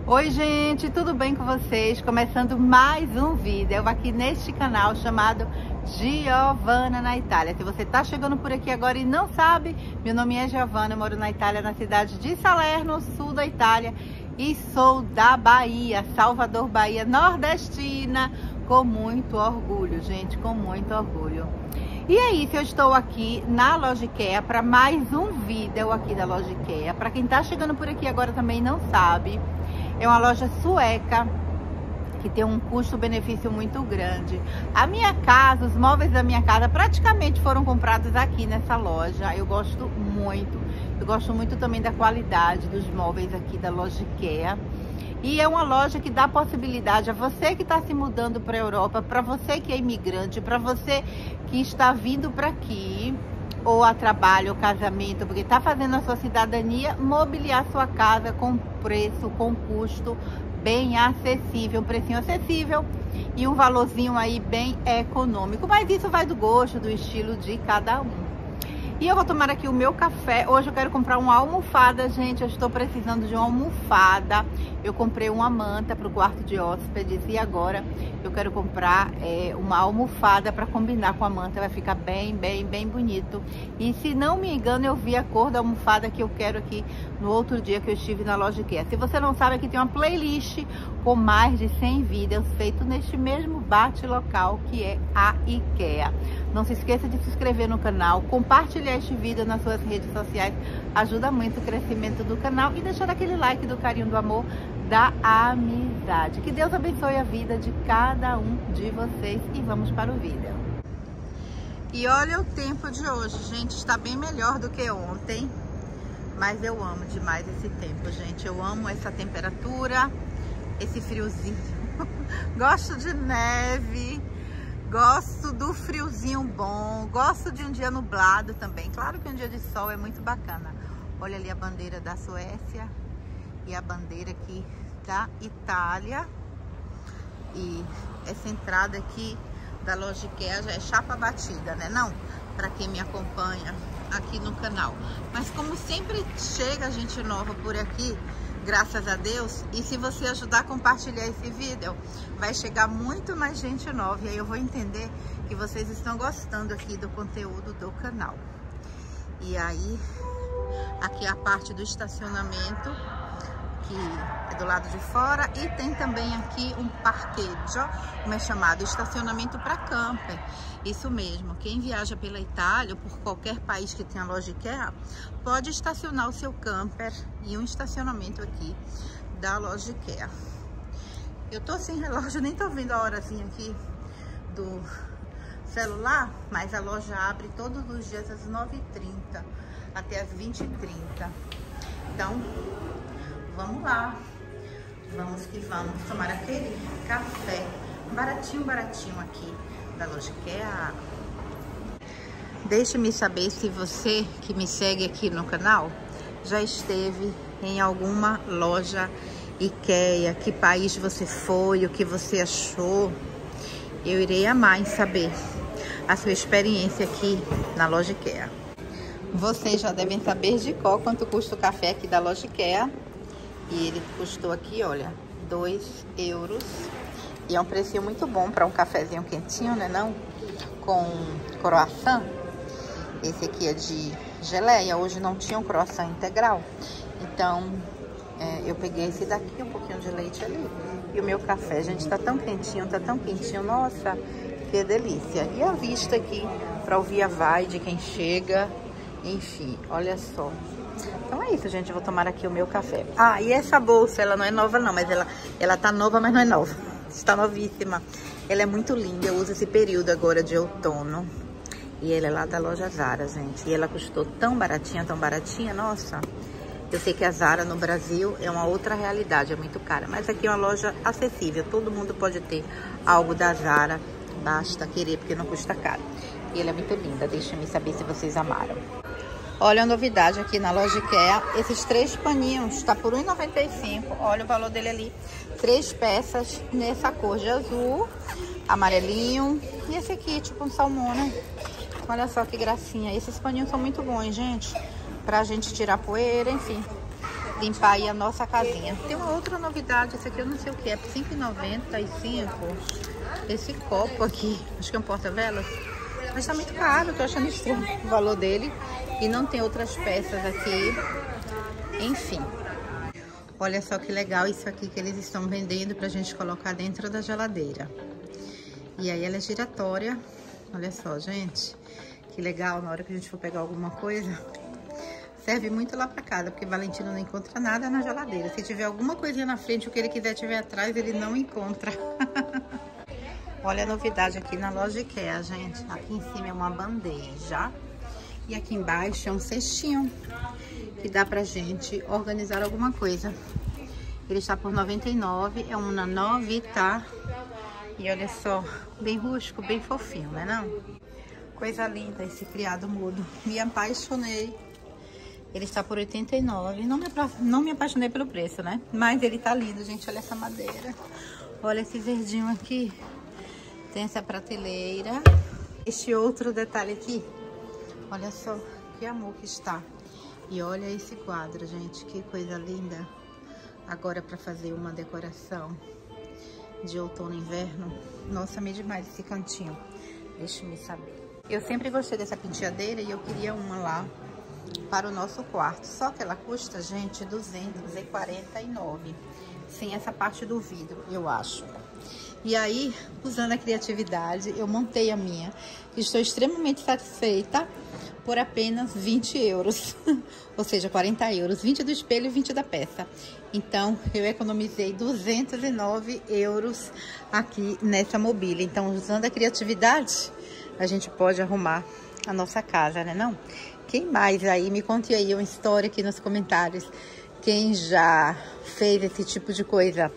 Oi gente, tudo bem com vocês? Começando mais um vídeo aqui neste canal chamado Giovana na Itália. Se você está chegando por aqui agora e não sabe, meu nome é Giovana, eu moro na Itália, na cidade de Salerno, sul da Itália, e sou da Bahia, Salvador, Bahia, nordestina, com muito orgulho, gente, com muito orgulho. E é isso, eu estou aqui na Loja IKEA para mais um vídeo aqui da Loja IKEA. Para quem está chegando por aqui agora também não sabe, é uma loja sueca que tem um custo-benefício muito grande. A minha casa, os móveis da minha casa praticamente foram comprados aqui nessa loja. Eu gosto muito também da qualidade dos móveis aqui da Loja IKEA. E é uma loja que dá possibilidade a você que está se mudando para a Europa, para você que é imigrante, para você que está vindo para aqui, ou a trabalho, ou casamento, porque está fazendo a sua cidadania, mobiliar sua casa com preço, com custo bem acessível, um precinho acessível e um valorzinho aí bem econômico. Mas isso vai do gosto, do estilo de cada um. E eu vou tomar aqui o meu café. Hoje eu quero comprar uma almofada, gente. Eu estou precisando de uma almofada. Eu comprei uma manta para o quarto de hóspedes e agora eu quero comprar uma almofada para combinar com a manta. Vai ficar bem bonito. E se não me engano, eu vi a cor da almofada que eu quero aqui no outro dia que eu estive na Loja IKEA. Se você não sabe, aqui tem uma playlist com mais de 100 vídeos feitos neste mesmo bate-local que é a IKEA. Não se esqueça de se inscrever no canal, compartilhar este vídeo nas suas redes sociais, ajuda muito o crescimento do canal e deixar aquele like do carinho, do amor, da amizade. Que Deus abençoe a vida de cada um de vocês e vamos para o vídeo. E olha o tempo de hoje, gente, está bem melhor do que ontem, mas eu amo demais esse tempo, gente. Eu amo essa temperatura, esse friozinho. Gosto de neve. Gosto do friozinho bom, gosto de um dia nublado também. Claro que um dia de sol é muito bacana. Olha ali a bandeira da Suécia e a bandeira aqui da Itália. E essa entrada aqui da Loja IKEA já é chapa batida, né? Não, para quem me acompanha aqui no canal. Mas como sempre chega gente nova por aqui, graças a Deus, e se você ajudar a compartilhar esse vídeo, vai chegar muito mais gente nova, e aí eu vou entender que vocês estão gostando aqui do conteúdo do canal. E aí, aqui é a parte do estacionamento, que é do lado de fora, e tem também aqui um parqueggio, como é chamado, estacionamento para camper. Isso mesmo, quem viaja pela Itália ou por qualquer país que tenha loja IKEA, pode estacionar o seu camper em um estacionamento aqui da Loja IKEA. Eu tô sem relógio, nem tô vendo a horazinha aqui do celular, mas a loja abre todos os dias às 9h30 até às 20h30. Então, vamos lá. Vamos que vamos tomar aquele café baratinho aqui da Loja IKEA. Deixe-me saber se você que me segue aqui no canal já esteve em alguma loja IKEA, que país você foi, o que você achou. Eu irei amar em saber a sua experiência aqui na Loja IKEA. Vocês já devem saber de qual quanto custa o café aqui da Loja IKEA. E ele custou aqui, olha, 2 euros. E é um precinho muito bom para um cafezinho quentinho, né? Não com croissant. Esse aqui é de geleia. Hoje não tinha um croissant integral. Então, eu peguei esse daqui, um pouquinho de leite ali. E o meu café, gente, tá tão quentinho, Nossa, que delícia. E a vista aqui para o Via Vai de quem chega. Enfim, olha só. Então é isso, gente. Eu vou tomar aqui o meu café. Ah, e essa bolsa, ela não é nova não, mas ela tá nova, mas não é nova. Está novíssima. Ela é muito linda. Eu uso esse período agora de outono. E ela é lá da loja Zara, gente. E ela custou tão baratinha, nossa. Eu sei que a Zara no Brasil é uma outra realidade, é muito cara. Mas aqui é uma loja acessível. Todo mundo pode ter algo da Zara. Basta querer, porque não custa caro. E ela é muito linda. Deixa-me saber se vocês amaram. Olha a novidade aqui na Loja IKEA. Esses 3 paninhos, tá por R$ 1,95. Olha o valor dele ali. 3 peças nessa cor de azul, amarelinho. E esse aqui, tipo um salmão, né? Olha só que gracinha. Esses paninhos são muito bons, gente. Pra gente tirar poeira, enfim. limpar aí a nossa casinha. Tem uma outra novidade, esse aqui eu não sei o que é, por R$5,95. Esse copo aqui, acho que é um porta-velas, mas tá muito caro, tô achando estranho o valor dele. E não tem outras peças aqui, enfim. Olha só que legal isso aqui que eles estão vendendo pra gente colocar dentro da geladeira. E aí ela é giratória, olha só, gente, que legal, na hora que a gente for pegar alguma coisa. Serve muito lá pra casa, porque Valentino não encontra nada na geladeira. Se tiver alguma coisinha na frente, o que ele quiser tiver atrás, ele não encontra. Olha a novidade aqui na loja IKEA, gente. Aqui em cima é uma bandeja. E aqui embaixo é um cestinho, que dá pra gente organizar alguma coisa. Ele está por R$99, é um Nanovita. E olha só, bem rústico, bem fofinho, né não? Coisa linda esse criado mudo. Me apaixonei. Ele está por R$89. Não me apaixonei pelo preço, né? Mas ele tá lindo, gente. Olha essa madeira. Olha esse verdinho aqui. Tem essa prateleira. Este outro detalhe aqui. Olha só que amor que está. E olha esse quadro, gente. Que coisa linda. Agora para fazer uma decoração de outono e inverno. Nossa, amei demais esse cantinho. Deixa-me saber. Eu sempre gostei dessa penteadeira e eu queria uma lá para o nosso quarto. Só que ela custa, gente, R$249. Sem essa parte do vidro, eu acho. E aí, usando a criatividade, eu montei a minha. Estou extremamente satisfeita por apenas 20 euros. Ou seja, 40 euros. 20 do espelho e 20 da peça. Então, eu economizei 209 euros aqui nessa mobília. Então, usando a criatividade, a gente pode arrumar a nossa casa, né não? Quem mais aí? Me conte aí uma história aqui nos comentários. Quem já fez esse tipo de coisa?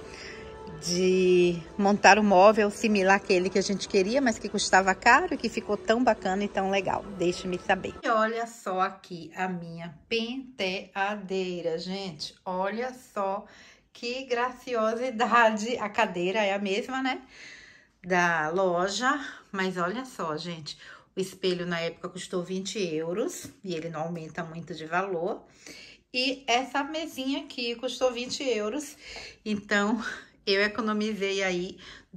De montar um móvel similar àquele que a gente queria, mas que custava caro e que ficou tão bacana e tão legal. Deixe-me saber. E olha só aqui a minha penteadeira, gente. Olha só que graciosidade. A cadeira é a mesma, né? Da loja. Mas olha só, gente. O espelho na época custou 20 euros e ele não aumenta muito de valor. E essa mesinha aqui custou 20 euros. Então, eu economizei aí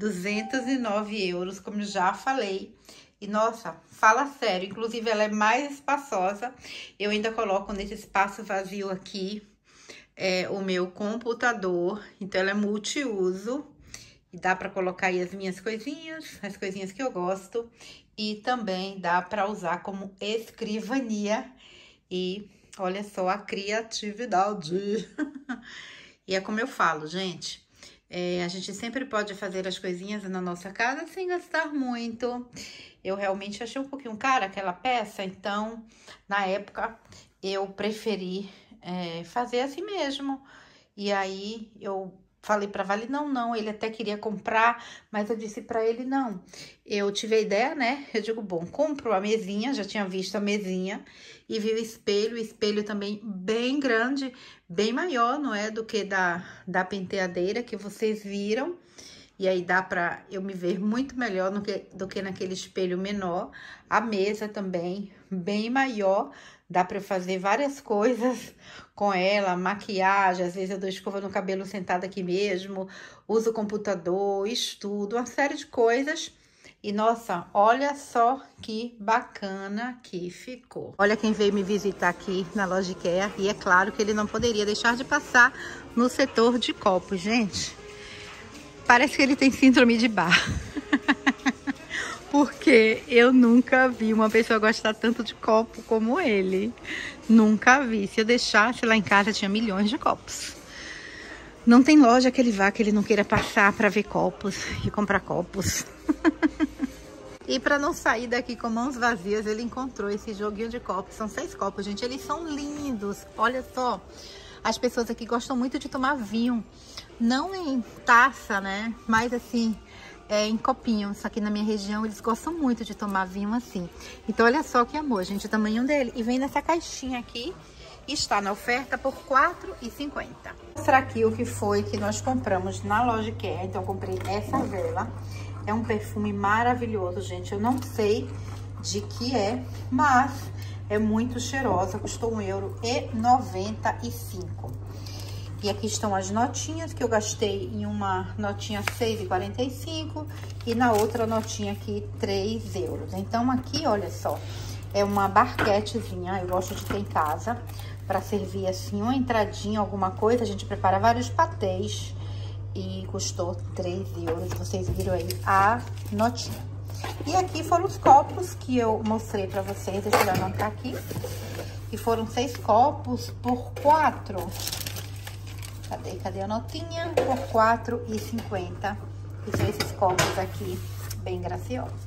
209 euros, como já falei. E, nossa, fala sério, inclusive ela é mais espaçosa. Eu ainda coloco nesse espaço vazio aqui o meu computador. Então, ela é multiuso. E dá pra colocar aí as minhas coisinhas, as coisinhas que eu gosto. E também dá pra usar como escrivania. E olha só a criatividade. E é como eu falo, gente. A gente sempre pode fazer as coisinhas na nossa casa sem gastar muito. Eu realmente achei um pouquinho cara aquela peça, então, na época, eu preferi fazer assim mesmo. E aí, eu falei pra Vale, não, ele até queria comprar, mas eu disse pra ele, não. Eu tive a ideia, né? Eu digo, bom, compro a mesinha, já tinha visto a mesinha, e vi o espelho também bem grande, bem maior, não é? Do que da penteadeira que vocês viram. E aí dá pra eu me ver muito melhor do que naquele espelho menor. A mesa também, bem maior. Dá pra eu fazer várias coisas com ela, maquiagem, às vezes eu dou escova no cabelo sentada aqui mesmo, uso o computador, estudo, uma série de coisas. E, nossa, olha só que bacana que ficou. Olha quem veio me visitar aqui na loja IKEA. E é claro que ele não poderia deixar de passar no setor de copos, gente. Parece que ele tem síndrome de Bar. Porque eu nunca vi uma pessoa gostar tanto de copo como ele. Nunca vi. Se eu deixasse lá em casa, tinha milhões de copos. Não tem loja que ele vá que ele não queira passar para ver copos e comprar copos. E para não sair daqui com mãos vazias, ele encontrou esse joguinho de copos. São 6 copos, gente. Eles são lindos. Olha só. As pessoas aqui gostam muito de tomar vinho. Não em taça, né? Mas assim, em copinhos. Aqui na minha região, eles gostam muito de tomar vinho assim. Então, olha só que amor, gente, o tamanho dele. E vem nessa caixinha aqui. Está na oferta por R$ 4,50. Vou mostrar aqui o que foi que nós compramos na loja IKEA. Então, eu comprei essa vela. É um perfume maravilhoso, gente. Eu não sei de que é, mas é muito cheirosa. Custou €1,95. E aqui estão as notinhas, que eu gastei em uma notinha R$6,45 e na outra notinha aqui €3. Então, aqui, olha só, é uma barquetezinha, eu gosto de ter em casa, para servir assim uma entradinha, alguma coisa. A gente prepara vários patês e custou €3. Vocês viram aí a notinha. E aqui foram os copos que eu mostrei pra vocês, deixa eu levantar aqui. Que foram 6 copos por 4. Cadê a notinha? Por R$4,50. E são esses copos aqui, bem graciosos.